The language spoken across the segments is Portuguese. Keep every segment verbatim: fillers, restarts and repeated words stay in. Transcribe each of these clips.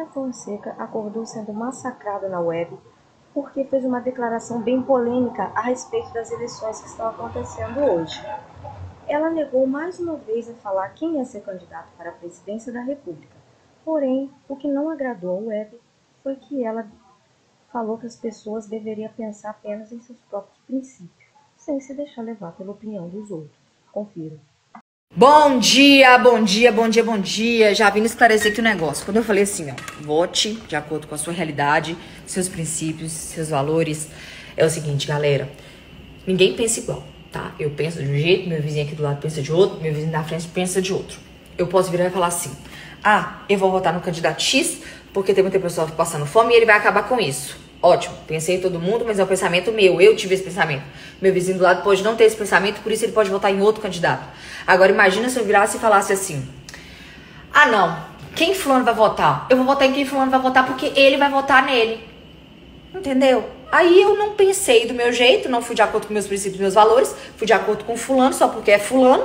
Fonseca acordou sendo massacrada na web porque fez uma declaração bem polêmica a respeito das eleições que estão acontecendo hoje. Ela negou mais uma vez a falar quem ia ser candidato para a presidência da República. Porém, o que não agradou a web foi que ela falou que as pessoas deveriam pensar apenas em seus próprios princípios, sem se deixar levar pela opinião dos outros. Confira. Bom dia, bom dia, bom dia, bom dia. Já vim esclarecer aqui o negócio. Quando eu falei assim, ó, vote de acordo com a sua realidade, seus princípios, seus valores. É o seguinte, galera, ninguém pensa igual, tá? Eu penso de um jeito, meu vizinho aqui do lado pensa de outro, meu vizinho da frente pensa de outro. Eu posso virar e falar assim, ah, eu vou votar no candidato X porque tem muita pessoa passando fome e ele vai acabar com isso. Ótimo, pensei em todo mundo, mas é um pensamento meu, eu tive esse pensamento. Meu vizinho do lado pode não ter esse pensamento, por isso ele pode votar em outro candidato. Agora imagina se eu virasse e falasse assim, ah não, quem fulano vai votar? Eu vou votar em quem fulano vai votar porque ele vai votar nele. Entendeu? Aí eu não pensei do meu jeito, não fui de acordo com meus princípios, meus valores, fui de acordo com fulano só porque é fulano.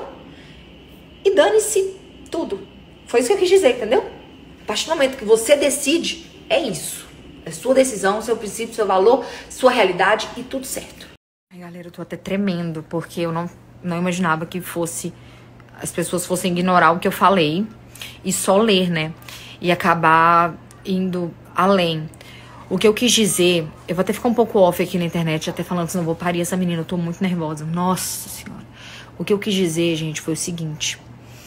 E dane-se tudo. Foi isso que eu quis dizer, entendeu? A partir do momento que você decide, é isso. É sua decisão, seu princípio, seu valor, sua realidade e tudo certo. Ai, galera, eu tô até tremendo, porque eu não, não imaginava que fosse... As pessoas fossem ignorar o que eu falei e só ler, né? E acabar indo além. O que eu quis dizer... Eu vou até ficar um pouco off aqui na internet, até falando que não vou parir essa menina. Eu tô muito nervosa. Nossa Senhora. O que eu quis dizer, gente, foi o seguinte.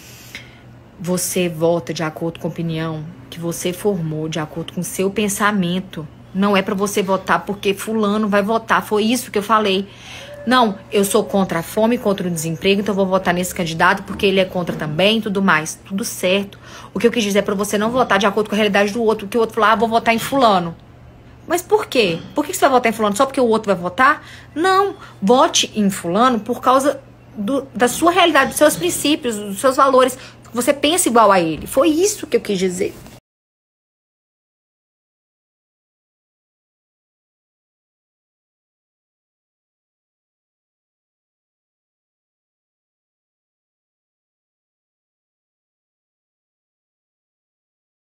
Você vota de acordo com a opinião que você formou, de acordo com o seu pensamento. Não é pra você votar porque fulano vai votar. Foi isso que eu falei. Não, eu sou contra a fome, contra o desemprego, então eu vou votar nesse candidato porque ele é contra também e tudo mais. Tudo certo. O que eu quis dizer é pra você não votar de acordo com a realidade do outro. Porque o outro falou, ah, vou votar em fulano. Mas por quê? Por que você vai votar em fulano? Só porque o outro vai votar? Não. Vote em fulano por causa do, da sua realidade, dos seus princípios, dos seus valores. Você pensa igual a ele. Foi isso que eu quis dizer.